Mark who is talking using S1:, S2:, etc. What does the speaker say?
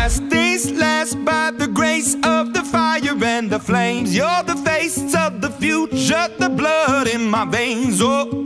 S1: last days last by the grace of the fire and the flames. You're the face of the future, the blood in my veins. Oh.